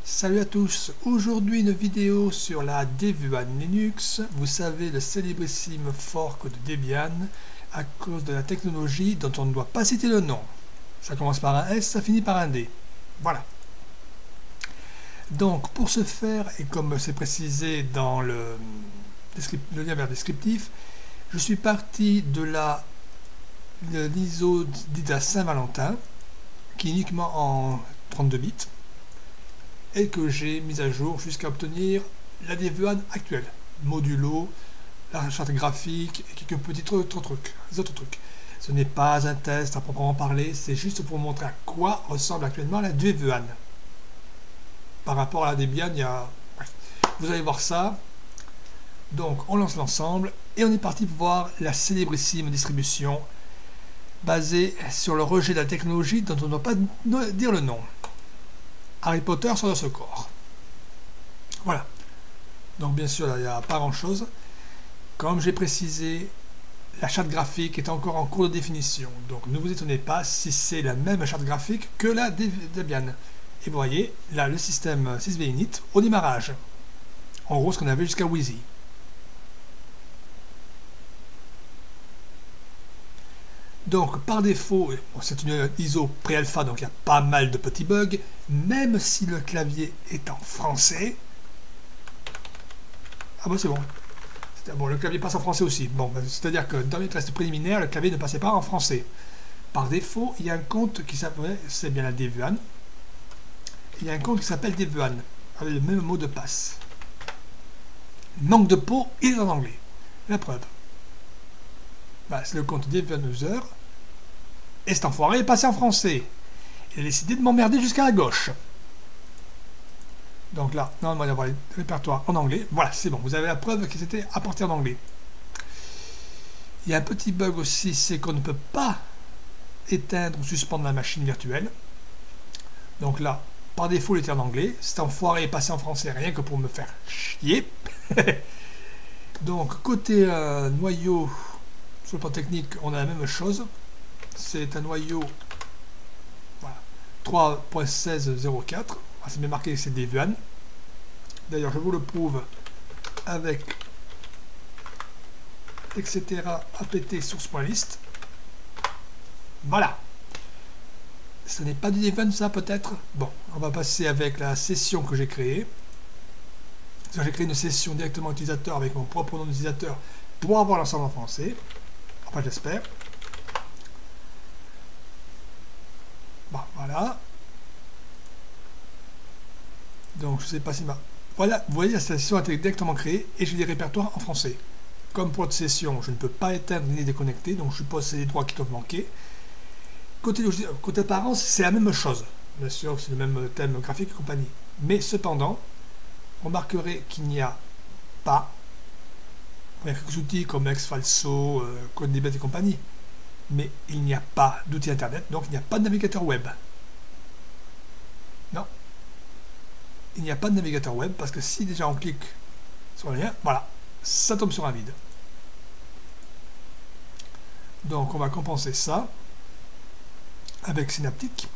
Salut à tous, aujourd'hui une vidéo sur la Devuan Linux, vous savez le célébrissime fork de Debian à cause de la technologie dont on ne doit pas citer le nom. Ça commence par un S, ça finit par un D. Voilà. Donc pour ce faire, et comme c'est précisé dans le lien vers descriptif, je suis parti de l'ISO dite à Saint-Valentin, qui est uniquement en 32 bits, et que j'ai mis à jour jusqu'à obtenir la Devuan actuelle, modulo, la charte graphique et quelques petits autres trucs. Ce n'est pas un test à proprement parler, c'est juste pour vous montrer à quoi ressemble actuellement la Devuan. Par rapport à la Debian, il y a... Bref. Vous allez voir ça. Donc on lance l'ensemble et on est parti pour voir la célébrissime distribution basée sur le rejet de la technologie dont on ne doit pas dire le nom. Harry Potter sur le secours. Voilà. Donc bien sûr, il n'y a pas grand chose. Comme j'ai précisé, la charte graphique est encore en cours de définition. Donc ne vous étonnez pas si c'est la même charte graphique que la Debian. Et vous voyez, là, le système 6V init au démarrage. En gros, ce qu'on avait jusqu'à Wheezy. Donc, par défaut, bon, c'est une ISO pré-alpha, donc il y a pas mal de petits bugs, même si le clavier est en français. Ah bah c'est bon. Bon, le clavier passe en français aussi. Bon, c'est-à-dire que dans les tests préliminaires, le clavier ne passait pas en français. Par défaut, il y a un compte qui s'appelle, c'est bien la Devuan. Il y a un compte qui s'appelle Devuan, avec le même mot de passe. Manque de peau, il est en anglais. La preuve. Bah, c'est le compte Devuan User. Et cet enfoiré est passé en français. Il a décidé de m'emmerder jusqu'à la gauche. Donc là, normalement, il y avoir le répertoire en anglais. Voilà, c'est bon. Vous avez la preuve que c'était apporté en anglais. Il y a un petit bug aussi, c'est qu'on ne peut pas éteindre ou suspendre la machine virtuelle. Donc là, par défaut, il était en anglais. Cet enfoiré est passé en français, rien que pour me faire chier. Donc, côté noyau, sur le plan technique, on a la même chose. C'est un noyau voilà, 3.1604. Ah, c'est bien marqué que c'est Devuan. D'ailleurs, je vous le prouve avec etc. apt source.list. Voilà. Ce n'est pas du Devuan, ça, peut-être? Bon, on va passer avec la session que j'ai créée. J'ai créé une session directement utilisateur avec mon propre nom d'utilisateur pour avoir l'ensemble en français. Enfin, j'espère. Bon, voilà. Donc, je ne sais pas si ma... Voilà, vous voyez, la session a été directement créée et j'ai des répertoires en français. Comme pour notre session, je ne peux pas éteindre ni déconnecter, donc je suppose que c'est les droits qui doivent manquer. Côté apparence, c'est la même chose. Bien sûr, c'est le même thème graphique et compagnie. Mais cependant, remarquerez qu'il n'y a pas... Il y a quelques outils comme Exfalso, CodeDebet et compagnie. Mais il n'y a pas d'outil internet, donc il n'y a pas de navigateur web. Non. Il n'y a pas de navigateur web parce que si déjà on clique sur le lien, voilà, ça tombe sur un vide. Donc on va compenser ça avec Synaptic.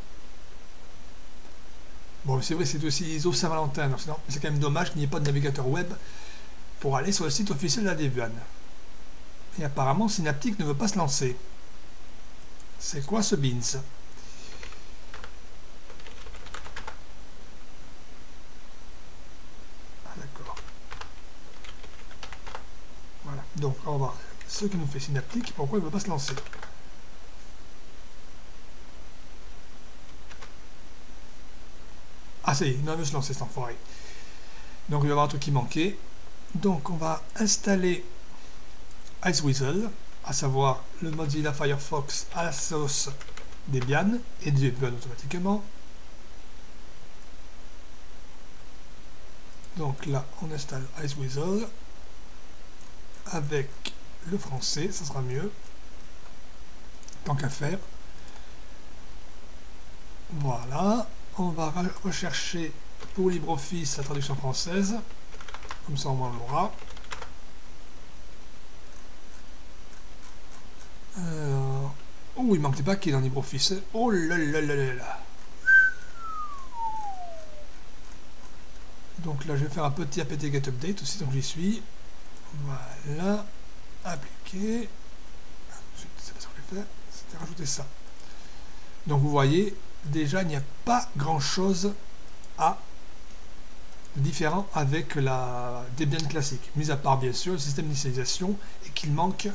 Bon, c'est vrai, c'est aussi ISO Saint-Valentin, c'est quand même dommage qu'il n'y ait pas de navigateur web pour aller sur le site officiel de la Devuan. Et apparemment, Synaptic ne veut pas se lancer. C'est quoi ce beans? Ah, d'accord. Voilà. Donc, on va voir ce que nous fait Synaptic. Pourquoi il ne veut pas se lancer? Ah, ça y est, il veut se lancer, cet enfoiré. Donc, il va y avoir un truc qui manquait. Donc, on va installer Iceweasel, à savoir le Mozilla Firefox à la sauce Debian et Devuan automatiquement. Donc là, on installe Iceweasel avec le français, ça sera mieux, tant qu'à faire. Voilà, on va rechercher pour LibreOffice la traduction française, comme ça au moins on l'aura. Oh, il manque des paquets dans LibreOffice. Oh là là là là là. Donc là, je vais faire un petit apt get update aussi, donc j'y suis. Voilà, appliquer. C'est pas ça que je vais faire, c'était rajouter ça. Donc vous voyez, déjà, il n'y a pas grand-chose à différent avec la Debian classique, mis à part bien sûr le système d'initialisation et qu'il manque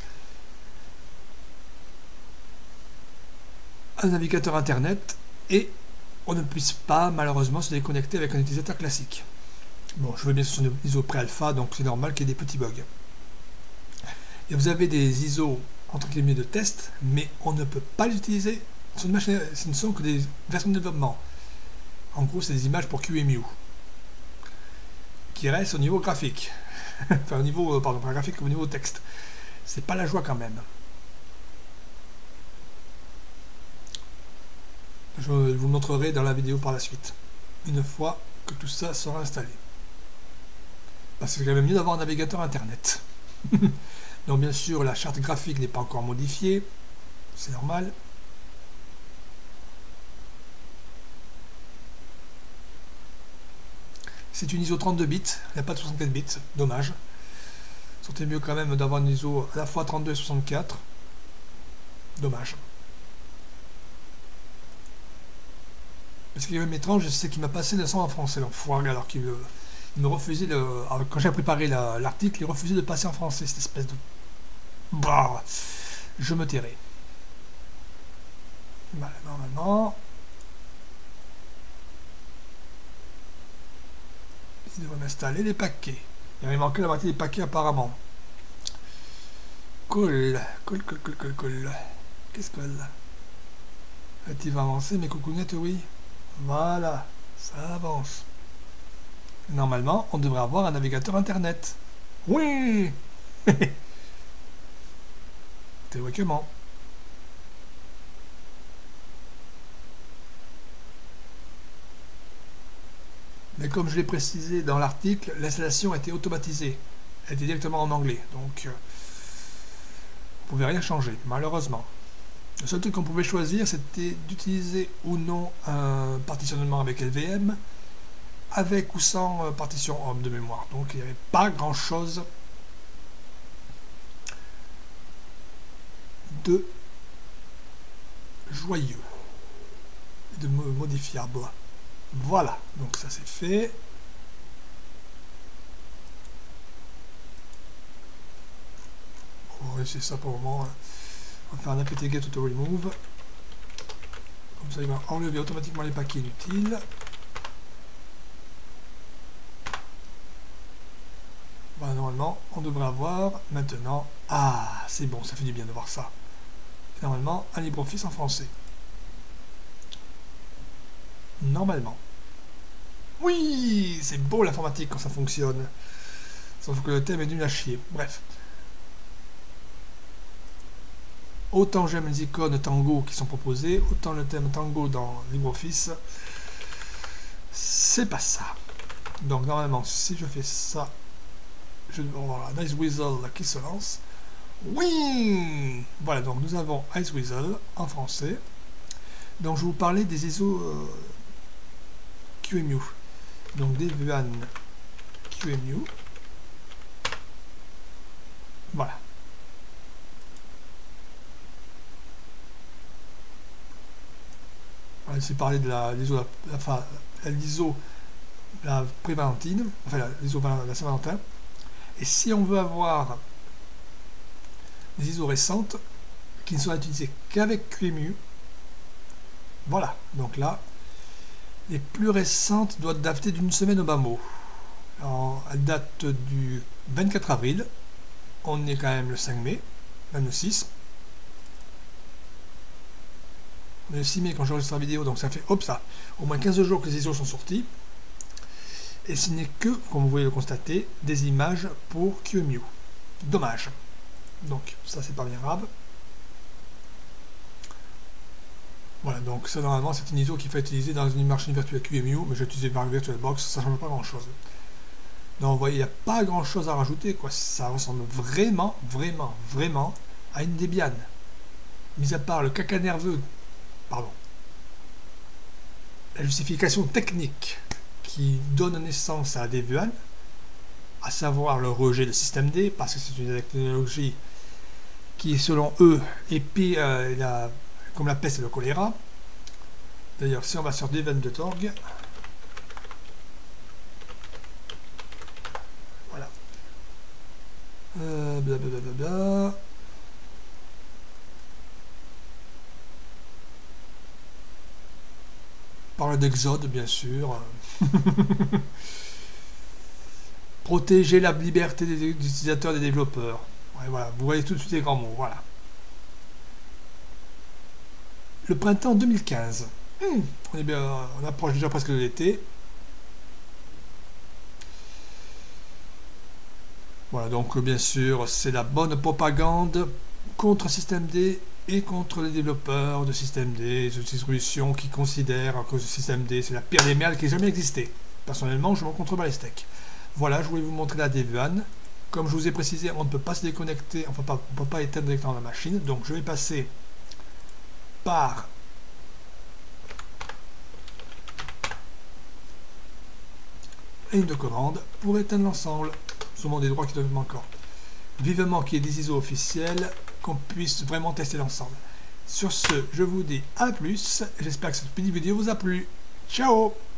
un navigateur internet et on ne puisse pas malheureusement se déconnecter avec un utilisateur classique. Bon, je veux bien que ce soit des ISO pré-alpha, donc c'est normal qu'il y ait des petits bugs. Et vous avez des ISO entre guillemets de test, mais on ne peut pas les utiliser sur une machine, ce ne sont que des versions de développement. En gros, c'est des images pour QEMU qui restent au niveau graphique. Enfin, au niveau, pardon, pas graphique, au niveau texte. C'est pas la joie quand même. Je vous montrerai dans la vidéo par la suite, une fois que tout ça sera installé. Parce que c'est quand même mieux d'avoir un navigateur internet. Donc bien sûr, la charte graphique n'est pas encore modifiée, c'est normal. C'est une ISO 32 bits, il n'y a pas de 64 bits, dommage. C'était mieux quand même d'avoir une ISO à la fois 32 et 64. Dommage. Ce qui est même étrange, c'est qu'il m'a passé le son en français, l'enfoiré, alors qu'il me refusait de... Alors, quand j'ai préparé l'article, il refusait de passer en français, cette espèce de... Bah, je me tairai. Voilà, normalement... Il devrait m'installer les paquets. Il avait manqué la moitié des paquets apparemment. Cool. Qu'est-ce que là? Tu vas avancer mes coucounettes, oui. Voilà, ça avance. Normalement, on devrait avoir un navigateur internet. Oui. Théoriquement. Mais comme je l'ai précisé dans l'article, l'installation a été automatisée. Elle était directement en anglais, donc on ne pouvait rien changer, malheureusement. Le seul truc qu'on pouvait choisir, c'était d'utiliser ou non un partitionnement avec LVM, avec ou sans partition HOM de mémoire. Donc il n'y avait pas grand-chose de joyeux, de modifiable. Voilà, donc ça c'est fait. On va laisser ça pour le moment. On va faire un apt get auto remove. Comme ça il va enlever automatiquement les paquets inutiles. Voilà, normalement on devrait avoir maintenant... Ah, c'est bon, ça fait du bien de voir ça. Normalement, un LibreOffice en français. Normalement. Oui, c'est beau l'informatique quand ça fonctionne. Sauf que le thème est nul à chier. Bref. Autant j'aime les icônes Tango qui sont proposées, autant le thème Tango dans LibreOffice, c'est pas ça. Donc normalement, si je fais ça, je vais avoir la Nice Weasel qui se lance. Oui. Voilà, donc nous avons Ice Weasel en français. Donc je vais vous parler des ISO QEMU. Donc Debian QEMU. Voilà. On va essayer de parler de l'ISO la pré-Valentine, enfin l'ISO la Saint-Valentin. Et si on veut avoir des ISO récentes qui ne sont utilisées qu'avec QEMU, voilà, donc là, les plus récentes doivent dater d'une semaine au bas mot. Alors, elles datent du 24 avril, on est quand même le 5 mai, même le 6. On est le 6 mai quand j'enregistre la vidéo, donc ça fait, hop ça, au moins 15 jours que les ISO sont sortis. Et ce n'est que, comme vous pouvez le constater, des images pour QEMU. Dommage. Donc, ça c'est pas bien grave. Voilà, donc ça normalement c'est une ISO qu'il faut utiliser dans une machine virtuelle QEMU, mais j'ai utilisé par VirtualBox, ça ne change pas grand chose. Donc vous voyez, il n'y a pas grand chose à rajouter, quoi. Ça ressemble vraiment à une Debian. Mis à part le caca nerveux, pardon, la justification technique qui donne naissance à la Devuan, à savoir le rejet de système D, parce que c'est une technologie qui, selon eux, est pire, comme la peste et le choléra. D'ailleurs, si on va sur devuan.org, voilà. Blablabla. Parle d'Exode, bien sûr. Protéger la liberté des utilisateurs et des développeurs. Ouais, voilà, vous voyez tout de suite les grands mots. Voilà. Le printemps 2015. On approche déjà presque de l'été. Voilà, donc bien sûr, c'est la bonne propagande contre systemd et contre les développeurs de systemd, des distributions qui considèrent que systemd c'est la pire des merdes qui ait jamais existé. Personnellement, je m'en contrebats les steaks. Voilà, je voulais vous montrer la Devuan. Comme je vous ai précisé, on ne peut pas se déconnecter, enfin on ne peut pas éteindre directement la machine, donc je vais passer par ligne de commande pour éteindre l'ensemble. Sûrement des droits qui doivent encore. Vivement qu'il y ait des ISO officiels, qu'on puisse vraiment tester l'ensemble. Sur ce, je vous dis à plus. J'espère que cette petite vidéo vous a plu. Ciao!